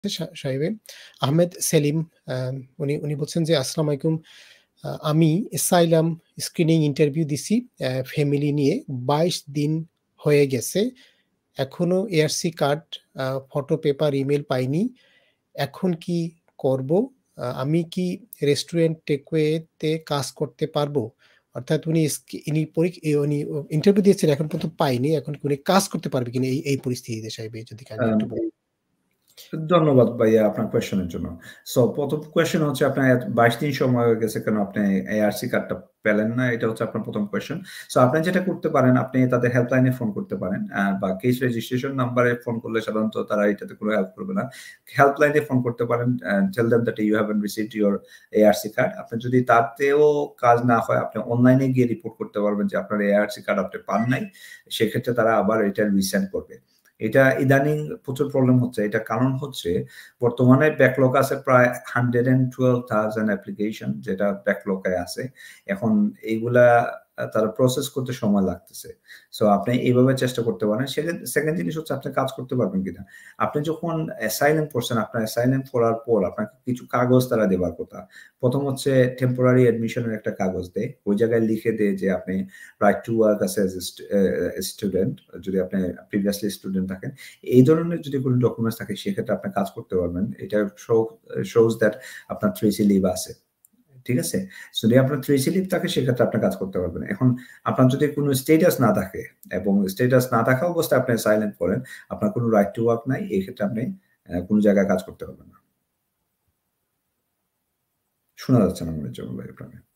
সাহেবের আহমেদ সেলিম উনি বলছেন যে আসসালামু আলাইকুম, আমি অ্যাসাইলাম স্ক্রিনিং ইন্টারভিউ দিছি ফ্যামিলি নিয়ে 22 দিন হয়ে গেছে। এখনো ARC card, photo, paper, email পাইনি। এখন কি করব? আমি কি রেস্টুরেন্ট টেকওয়েতে কাজ করতে পারবো? অর্থাৎ উনি ইন্টারভিউ দিয়েছেন, এখন পর্যন্ত পায়নি। এখন কি উনি কাজ করতে পারবে কিনা এই পরিস্থিতিতে সাহেব? যদি কাইন্ডলি একটু বলেন। ধন্যবাদ ভাইয়া আপনার কোয়েশ্চেনের জন্য। সো প্রথম কোয়েশ্চেন হচ্ছে আপনার 22 দিন সময় হয়ে গেছে কেন আপনি এআরসি কার্ডটা পেলেন না, এটা হচ্ছে আপনার প্রথম কোয়েশ্চেন। সো আপনি যেটা করতে পারেন, আপনি তাদের হেল্পলাইনে ফোন করতে পারেন, বা কেস রেজিস্ট্রেশন নাম্বারে ফোন করলে সাধারণত তারা এটাতে কোনো হেল্প করবে না। হেল্পলাইনে ফোন করতে পারেন, tell them that you haven't received your ARC card. আপনি যদি তাতেও কাজ না হয়, আপনি অনলাইনে গিয়ে রিপোর্ট করতে পারবেন যে আপনার এআরসি কার্ড আপনি পান নাই। সেক্ষেত্রে তারা আবার এটা রিসেন্ড করবে। এটা ইদানিং প্রচুর প্রবলেম হচ্ছে। এটা কারণ হচ্ছে বর্তমানে ব্যাকলগ আছে প্রায় 112,000 অ্যাপ্লিকেশন, যেটা ব্যাকলগে আছে। এখন এইগুলা তারা প্রসেস করতে সময় লাগতেছে। সো আপনি এইভাবে চেষ্টা করতে পারেন। সেকেন্ড জিনিস হচ্ছে আপনি কাজ করতে পারবেন কিনা। আপনি যখন অ্যাসাইলাম করছেন, আপনার অ্যাসাইলাম করার পর আপনাকে কিছু কাগজ তারা দেবার কথা। প্রথম হচ্ছে টেম্পোরারি অ্যাডমিশনের একটা কাগজ দেয়। ওই জায়গায় লিখে দেয় যে আপনি রাইট টু ওয়ার্ক আছে অ্যাজ এ স্টুডেন্ট, যদি আপনি প্রিভিয়াসলি স্টুডেন্ট থাকেন। এই ধরনের যদি কোনো ডকুমেন্টস থাকে, সেক্ষেত্রে আপনি কাজ করতে পারবেন। এটা শোজ দ্যাট আপনার 3C লিভ আছে। ঠিক আছে? যদি আপনার 3C লিভ থাকে, সেক্ষেত্রে আপনি কাজ করতে পারবেন। এখন আপনার যদি কোনো স্ট্যাটাস না থাকে, এবং স্ট্যাটাস না থাকা অবস্থায় আপনি সাইলেন্ট করেন, আপনার কোনো রাইট টু ওয়ার্ক নাই, এই ক্ষেত্রে আপনি কোনো জায়গায় কাজ করতে পারবেন না। শোনা যাচ্ছে না মনে হচ্ছে ভাই আপনাকে।